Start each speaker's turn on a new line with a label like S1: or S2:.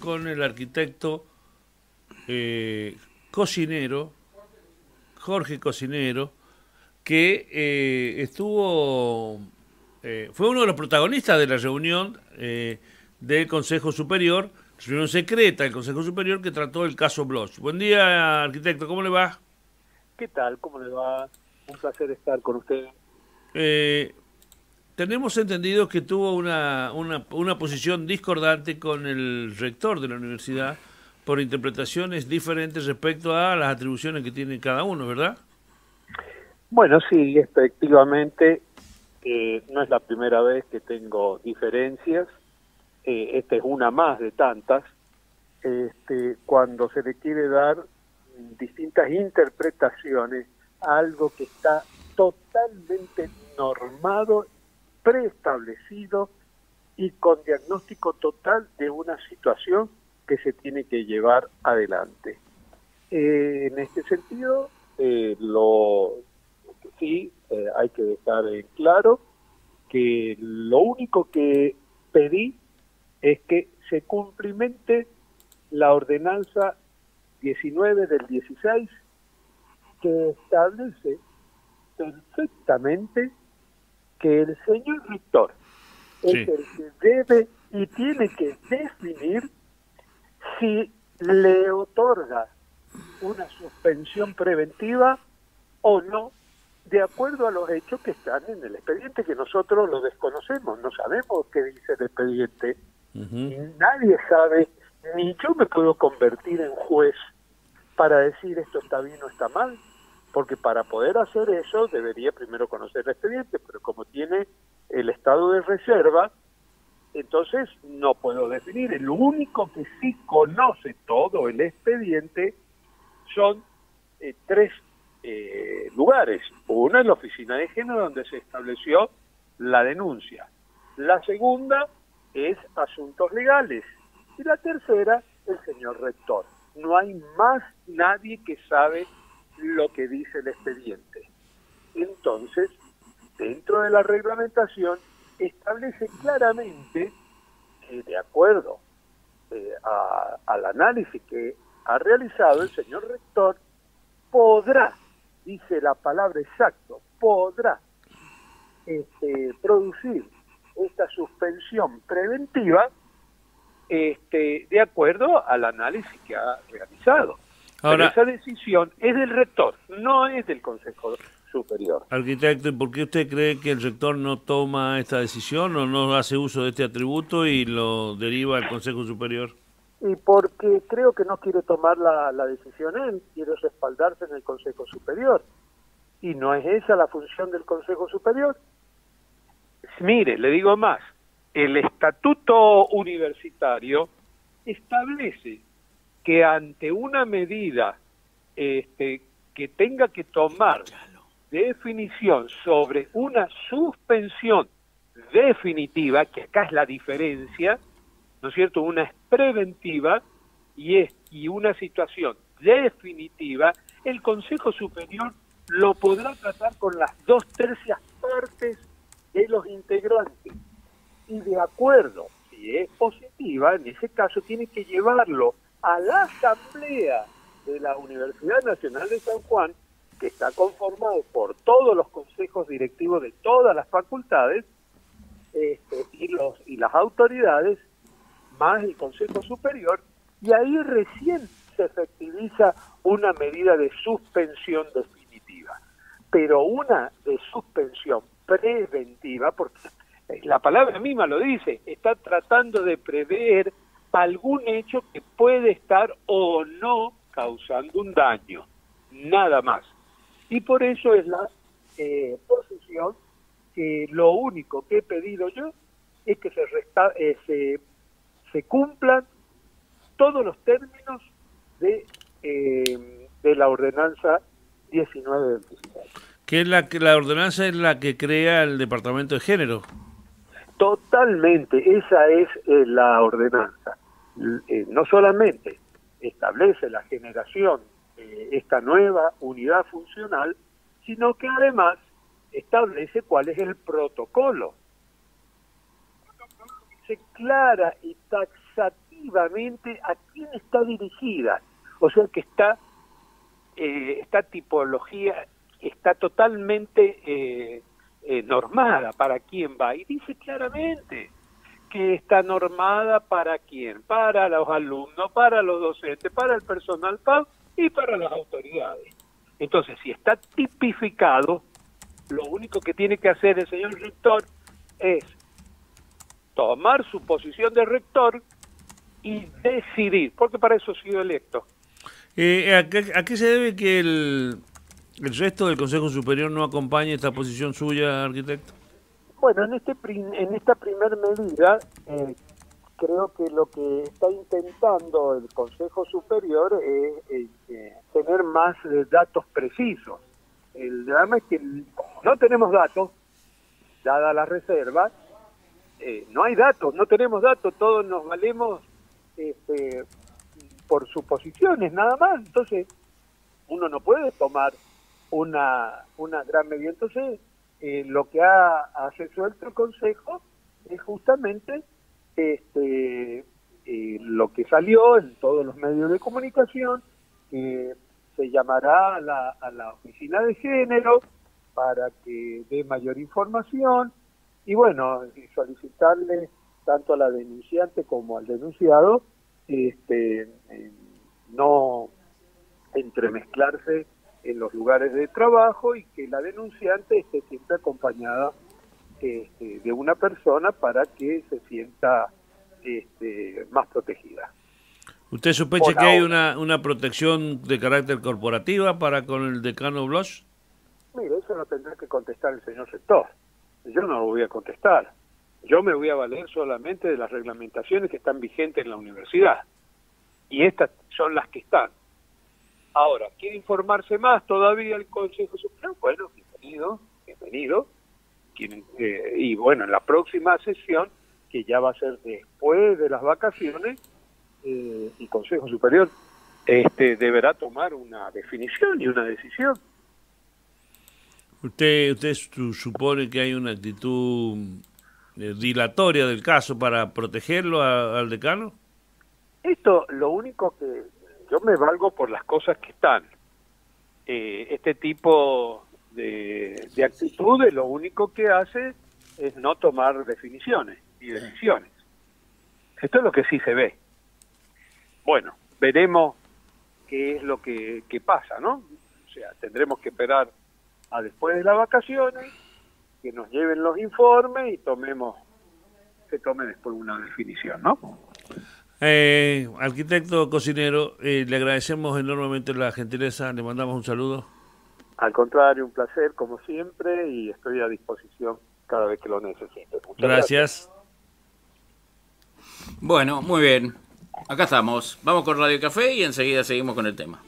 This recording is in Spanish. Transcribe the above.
S1: con el arquitecto Cocinero, Jorge Cocinero, que fue uno de los protagonistas de la reunión del Consejo Superior, reunión secreta del Consejo Superior que trató el caso Bloch. Buen día, arquitecto, ¿cómo le va?
S2: ¿Qué tal? ¿Cómo le va? Un placer estar con usted.
S1: Tenemos entendido que tuvo una posición discordante con el rector de la universidad por interpretaciones diferentes respecto a las atribuciones que tiene cada uno, ¿verdad?
S2: Bueno, sí, efectivamente, no es la primera vez que tengo diferencias. Esta es una más de tantas. Cuando se le quiere dar distintas interpretaciones a algo que está totalmente normado, preestablecido y con diagnóstico total de una situación que se tiene que llevar adelante. En este sentido, sí, hay que dejar en claro que lo único que pedí es que se cumplimente la ordenanza 19 del 16, que establece perfectamente que el señor rector es
S1: Sí.
S2: el que debe y tiene que definir si le otorga una suspensión preventiva o no, de acuerdo a los hechos que están en el expediente, que nosotros lo desconocemos, no sabemos qué dice el expediente, y nadie sabe, ni yo me puedo convertir en juez para decir esto está bien o está mal, porque para poder hacer eso debería primero conocer el expediente, pero como tiene el estado de reserva, entonces no puedo definir. El único que sí conoce todo el expediente son tres lugares. Uno es la oficina de género, donde se estableció la denuncia. La segunda es asuntos legales. Y la tercera, el señor rector. No hay más nadie que sabe lo que dice el expediente. Entonces, dentro de la reglamentación, establece claramente que, de acuerdo al análisis que ha realizado el señor rector, podrá, dice la palabra exacto, podrá producir esta suspensión preventiva de acuerdo al análisis que ha realizado.
S1: Ahora,
S2: Pero esa decisión es del rector, no es del Consejo Superior.
S1: arquitecto, ¿y por qué usted cree que el rector no toma esta decisión o no hace uso de este atributo y lo deriva al Consejo Superior?
S2: Y porque creo que no quiere tomar la decisión él, quiere respaldarse en el Consejo Superior. Y no es esa la función del Consejo Superior. Mire, le digo más, el estatuto universitario establece que ante una medida que tenga que tomar definición sobre una suspensión definitiva, que acá es la diferencia, ¿no es cierto? Una es preventiva y una situación definitiva, el Consejo Superior lo podrá tratar con las 2/3 partes de los integrantes. Y de acuerdo, si es positiva, en ese caso tiene que llevarlo a la Asamblea de la Universidad Nacional de San Juan, que está conformado por todos los consejos directivos de todas las facultades y las autoridades, más el Consejo Superior, y ahí recién se efectiviza una medida de suspensión definitiva. Pero una de suspensión preventiva, porque la palabra misma lo dice, está tratando de prever algún hecho que puede estar o no causando un daño, nada más. Y por eso es la posición que lo único que he pedido yo es que se cumplan todos los términos de la ordenanza 19 del 16.
S1: Que es la ordenanza es la que crea el Departamento de Género.
S2: Totalmente, esa es la ordenanza. No solamente establece la generación de esta nueva unidad funcional, sino que además establece cuál es el protocolo. Dice clara y taxativamente efectivamente a quién está dirigida. O sea que esta tipología está totalmente normada para quién va. Y dice claramente que está normada para quién, para los alumnos, para los docentes, para el personal PAU y para las autoridades. Entonces, si está tipificado, lo único que tiene que hacer el señor rector es tomar su posición de rector y decidir, porque para eso ha sido electo.
S1: ¿A qué se debe que el resto del Consejo Superior no acompañe esta posición suya, arquitecto?
S2: Bueno, en esta primer medida, creo que lo que está intentando el Consejo Superior es tener más datos precisos. El drama es que no tenemos datos, dada la reserva, no hay datos, no tenemos datos, todos nos valemos por suposiciones nada más. Entonces uno no puede tomar una gran medida. Entonces lo que ha resuelto el Consejo es justamente lo que salió en todos los medios de comunicación, que se llamará a la oficina de género para que dé mayor información y bueno, solicitarle tanto a la denunciante como al denunciado no entremezclarse en los lugares de trabajo y que la denunciante esté siempre acompañada de una persona para que se sienta más protegida.
S1: ¿Usted sospecha que hay una protección de carácter corporativa para con el decano Bloch?
S2: Mire, eso lo tendrá que contestar el señor rector. Yo no lo voy a contestar. Yo me voy a valer solamente de las reglamentaciones que están vigentes en la universidad. Y estas son las que están. Ahora, ¿quiere informarse más todavía el Consejo Superior? Bueno, bienvenido. Y bueno, en la próxima sesión, que ya va a ser después de las vacaciones, el Consejo Superior deberá tomar una definición y una decisión.
S1: ¿Usted supone que hay una actitud dilatoria del caso para protegerlo al decano?
S2: Esto, lo único que yo me valgo por las cosas que están. Este tipo de actitudes lo único que hace es no tomar definiciones y decisiones. Esto es lo que sí se ve. Bueno, veremos qué es lo que pasa, ¿no? O sea, tendremos que esperar a después de las vacaciones, que nos lleven los informes y se tome después una definición, ¿no?
S1: Arquitecto Cocinero, le agradecemos enormemente la gentileza, le mandamos un saludo.
S2: Al contrario, un placer como siempre y estoy a disposición cada vez que lo necesite. Muchas
S1: gracias.
S3: Bueno, muy bien. Acá estamos. Vamos con Radio Café y enseguida seguimos con el tema.